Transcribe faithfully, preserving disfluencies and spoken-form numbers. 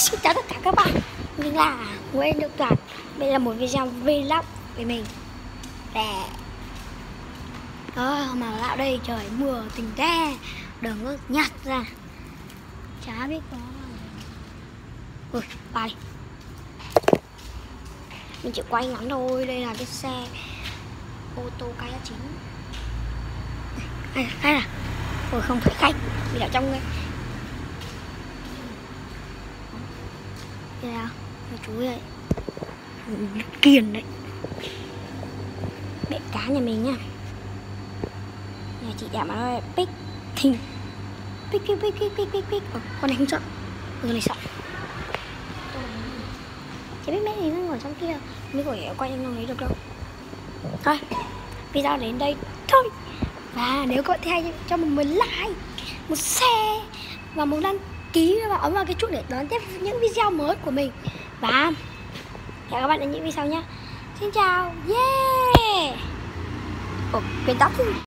Xin chào tất cả các bạn, mình là Nguyễn Đức Toàn. Đây là một video vlog về mình. Để đó mà dạo đây trời mưa tình te, đường nước nhạt ra, chả biết có. Ui, ba đi. Mình chỉ quay ngắn thôi. Đây là cái xe ô tô cái chín. Ai ai à? Ôi không phải khách, vì ở trong đây. Đây là chú ấy, kiền đấy, bể cá nhà mình nhá. Nhà chị đẹp mà nó pick thình pick pick pick pick pick pick pick. Ờ, con này không sợ, con này sợ. Chị biết mấy gì nó ngồi trong kia, mới có thể quay trong đấy được đâu. Thôi, video đến đây thôi. Và nếu có thấy cho mình một like, một share và một đăng ký và ấn vào cái chuông để đón tiếp những video mới của mình. Và hẹn các bạn ở những video nhé. Xin chào. Yeah. Ồ, quên tóc.